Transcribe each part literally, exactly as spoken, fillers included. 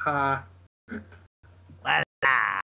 ha. Voila.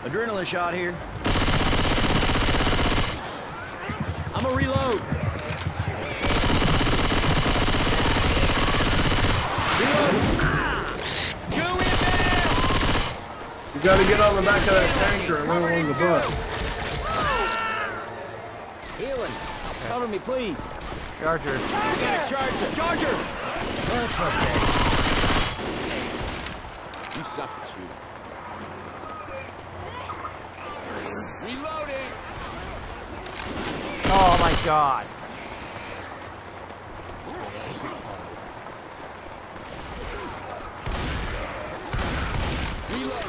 Adrenaline shot here. I'm a reload. Reload. Ah! Go in there! You gotta get on the back of that tanker and run along the butt. Healing. Cover me, please. Charger. We got a charger. Charger! That's okay. You suck at shooting. Reloading! Oh my god. Reload!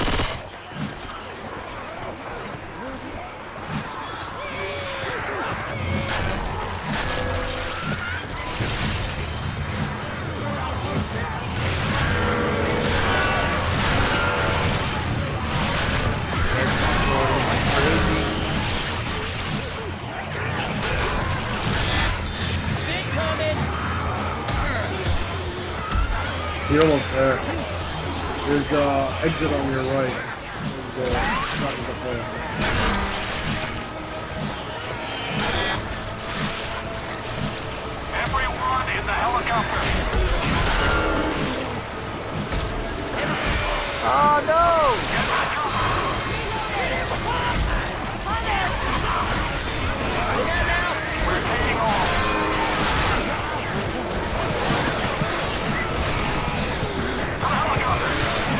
You're almost there. There's uh exit on your right. And, uh, not in the plane. Everyone in the helicopter. Oh no! We're taking off. The helicopter.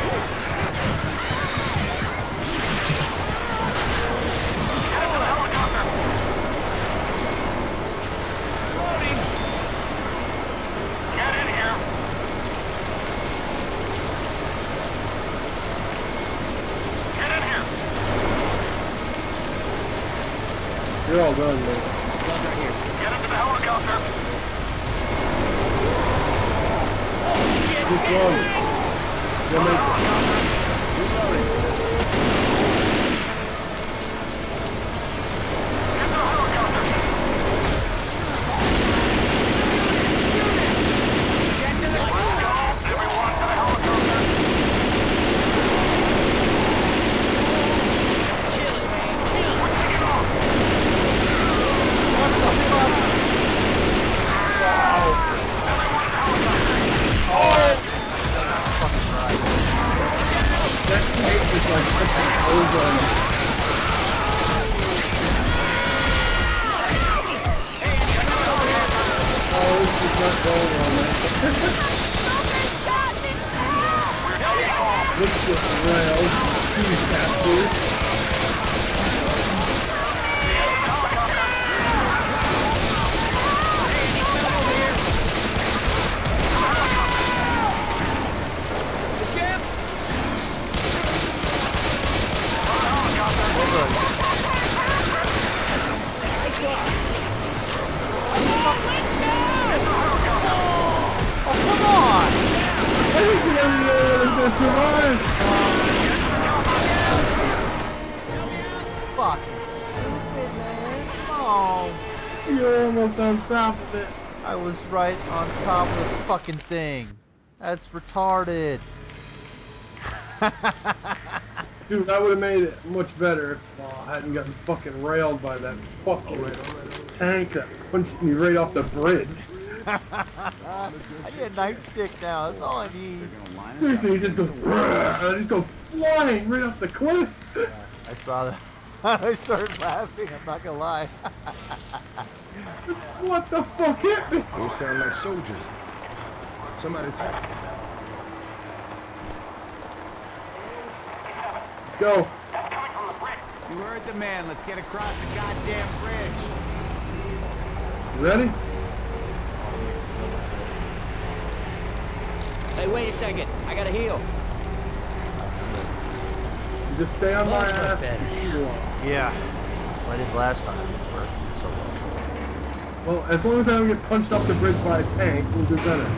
Get into the helicopter. Loading. Get in here. Get in here. You're all done, man. Get into the helicopter. Just run. You'll make it. Get to the helicopter. Let's go, everyone, to the helicopter. We're taking off. What the fuck? Everyone in the helicopter. Oh! Fucking right. That tank is like fucking over. Oh, this is not going well, man. Look at this rail. These bastards. Oh, come on! I think the only way to survive. Fucking stupid, man. Come on. You're almost on top of it. I was right on top of the fucking thing. That's retarded. Dude, that would have made it much better if uh, I hadn't gotten fucking railed by that fucking tank that punched me right off the bridge. I need a nightstick now. That's all I need. Seriously, you just go, and I just go flying right off the cliff. I saw that. I started laughing. I'm not gonna lie. Just, what the fuck hit me? Those sound like soldiers. Somebody tell Let's go. You heard the man. Let's get across the goddamn bridge. You ready? Hey, wait a second. I gotta heal. You just stay on my Lost my ass bed. and shoot along. Yeah. That's what I did last time. It didn't work so well. Well, as long as I don't get punched off the bridge by a tank, we'll do better.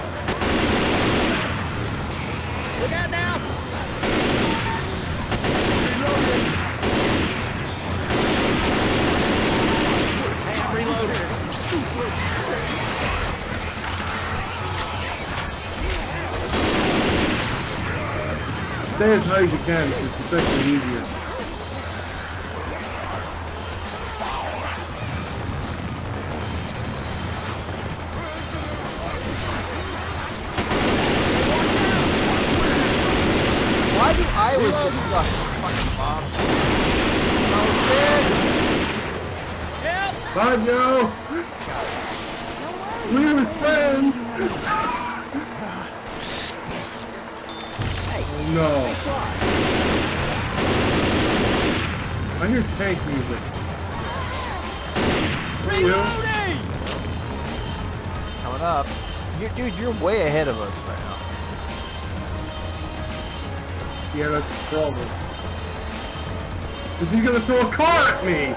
Look out now! stay as high as you can, because it's actually easier. Why do I always get stuck with fucking bombs? Oh, Bye, Joe! We was friends! Oh no. I hear tank music. Reloading! Coming up. You're, dude, you're way ahead of us right now. Yeah, that's the problem. Because he's gonna throw a car at me!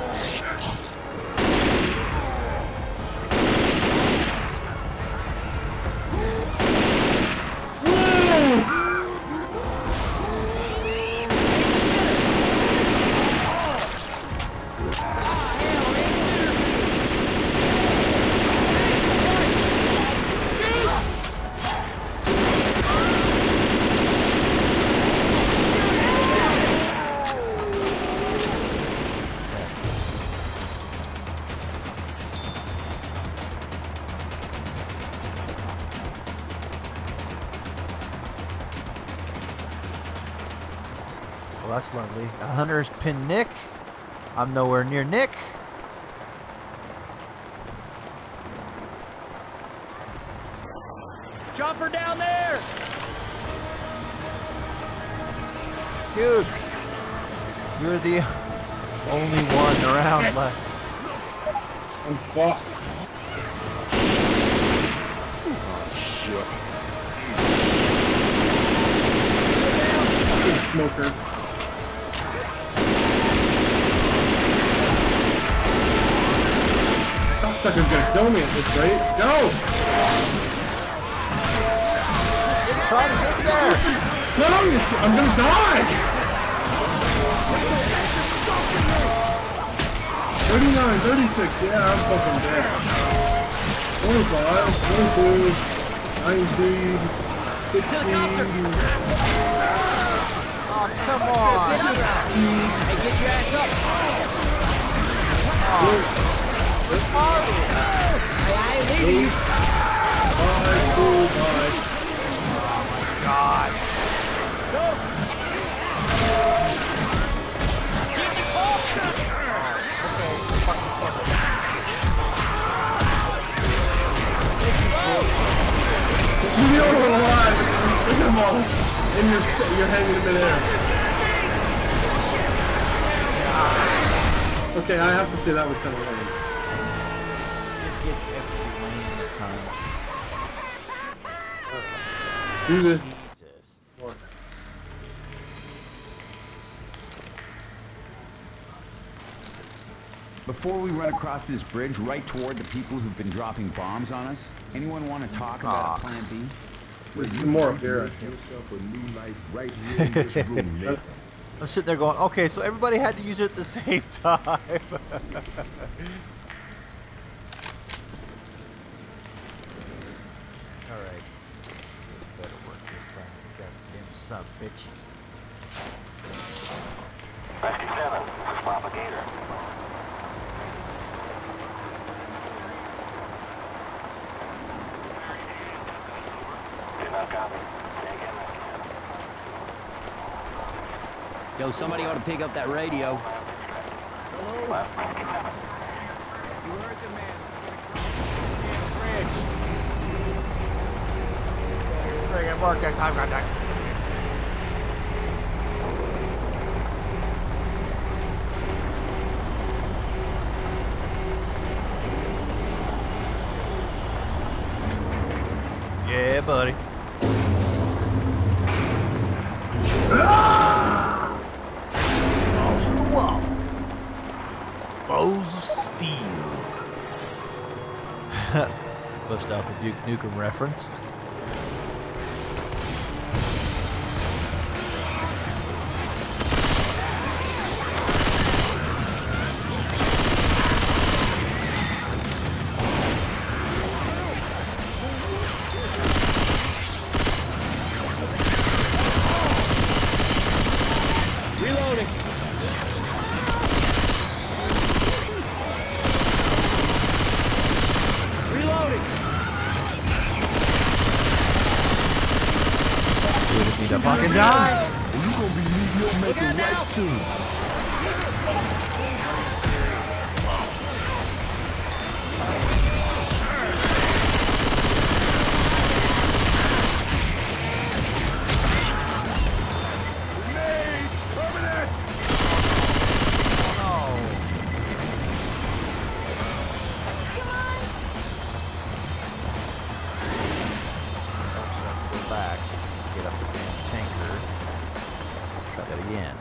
Well, that's lovely. A hunter's pinned Nick. I'm nowhere near Nick. Chopper down there! Dude, you're the only one around left. I'm fucked. Fucking smoker. Sucker's gonna kill me at this rate. Go! Try to get there! No! I'm gonna die! thirty-nine, thirty-six, yeah, I'm fucking dead. twenty-five, twenty-two, nineteen, sixteen. Oh, come on! Hey, get your ass up! Oh. Hey, I ain't leaving you! Bye, cool, bye. God. Go! Get the call! Okay, fucking stop it. You know we're alive! Look at them all! And you're, you're hanging in midair. Okay, I have to say that was kind of lame. Do this. Jesus. Before we run across this bridge right toward the people who've been dropping bombs on us, anyone want to talk about Ah. a plan B? There's some more up here. Give yourself a new life right here in this room, Nick. I'm sitting there going, okay, so everybody had to use it at the same time. Alright. This better work this time. Goddamn son of a bitch. Rescue seven, this is Propagator. Did not copy. Say again, Rescue seven. Yo, somebody ought to pick up that radio. Left, Rescue seven. You heard the man. Let's get across the damn bridge. Bring it, mark that time contact. Yeah, buddy. Balls in the wall. Foes of steel. Bust out the Duke Nukem reference. soon. Back, get up the damn tanker. Try that again.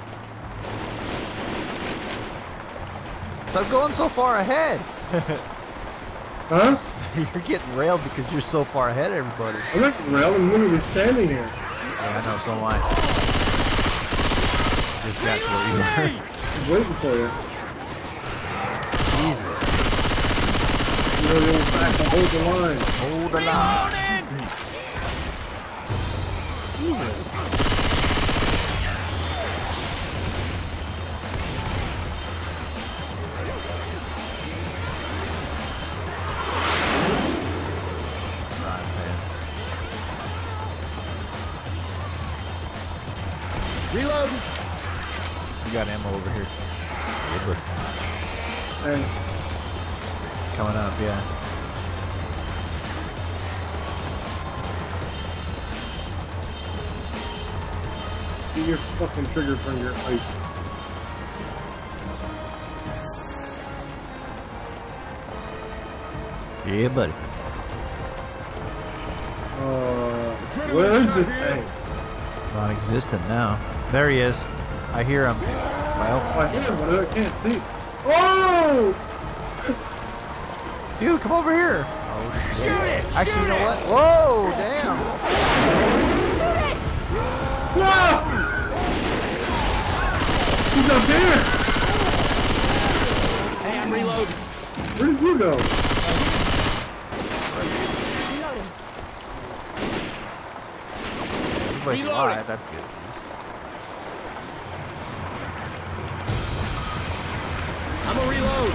Stop going so far ahead. Huh? You're getting railed because you're so far ahead of everybody. I'm not getting railed, I'm literally standing here. Yeah, I know, so am I. Just got to where you were. I'm waiting for you. Jesus. You know the old fact, hold the line. Hold the line. Jesus. Right, man. Reload. You got ammo over here. Good. Hey, Coming up, yeah. get your fucking trigger finger ice. Yeah, buddy. Uh, where is this tank? Non-existent now. There he is. I hear him. Well, Oh, I hear him, but I can't see. Oh! dude, come over here. Oh, shit. Shoot it! Actually, you know what? Whoa, damn. Shoot it! No! He's up there! Hey, I'm reloading. Where did you go? Reloading. Everybody's alive. That's good. I'm a reload.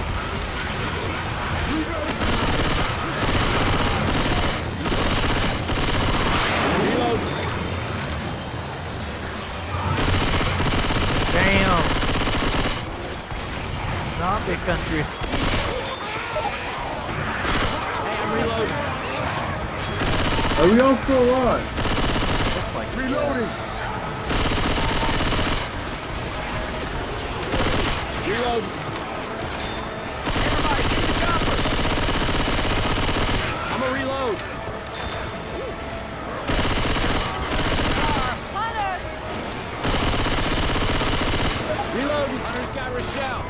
Reload. Damn. Zombie country. Hey, I'm reloading. Are we all still alive? Looks like Reloading! Reload. Everybody, get the chopper. I'm a reload. Hunter! Reload. Hunter's got Rochelle.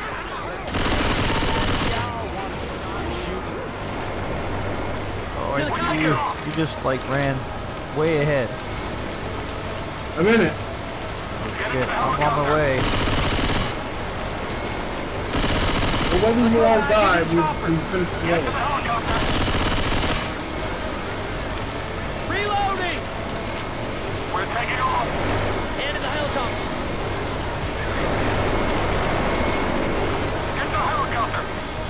Oh, I see you. You just like ran way ahead. I'm in it. Oh shit, I'm on my way. Well, when you all died, we, we finished the level. Reloading. We're taking off. Hand in the helicopter. Get the helicopter.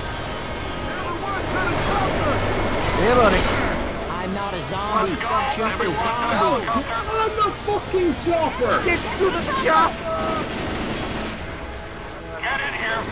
Yeah, buddy. I'm not a zombie. Let's go, Shoot the everyone. zombie. Helicopter. I'm the fucking chopper! Get to the chopper! Get in here.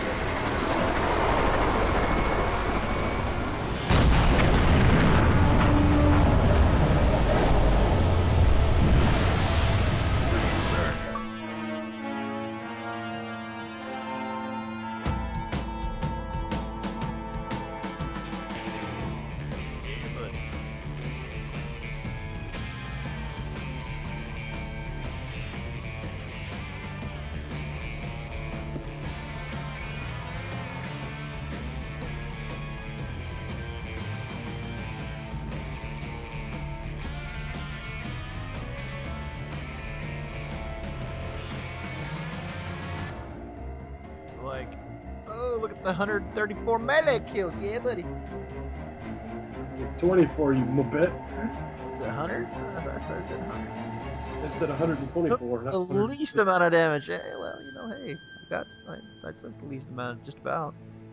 So like, oh, look at the one hundred thirty-four melee kills. Yeah, buddy. twenty-four, you muppet. Is it one hundred? I thought I said it one hundred. I said one hundred twenty-four. not The one hundred. least amount of damage. Eh, well, you know, hey, I got, I, I took the least amount, just about.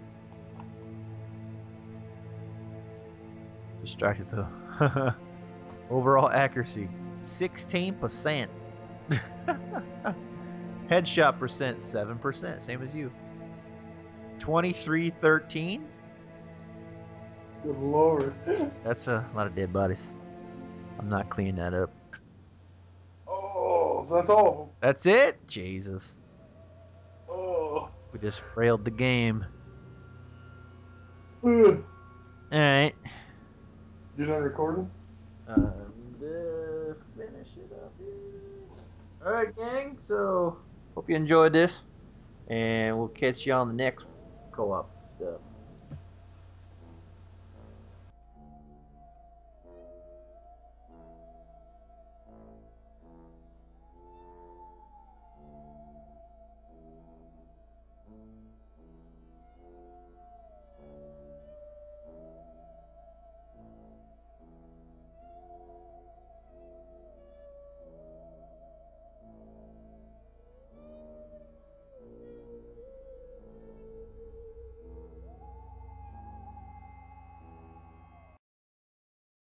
Distracted though. Overall accuracy, sixteen percent. Headshot percent, seven percent. Same as you. twenty-three thirteen. Good lord. That's a lot of dead bodies. I'm not cleaning that up. Oh, so that's all That's it? Jesus. of them. Oh. We just railed the game. Ugh. Alright. You done recording? Um, to finish it up here. Alright, gang. So, hope you enjoyed this. And we'll catch you on the next co-op stuff.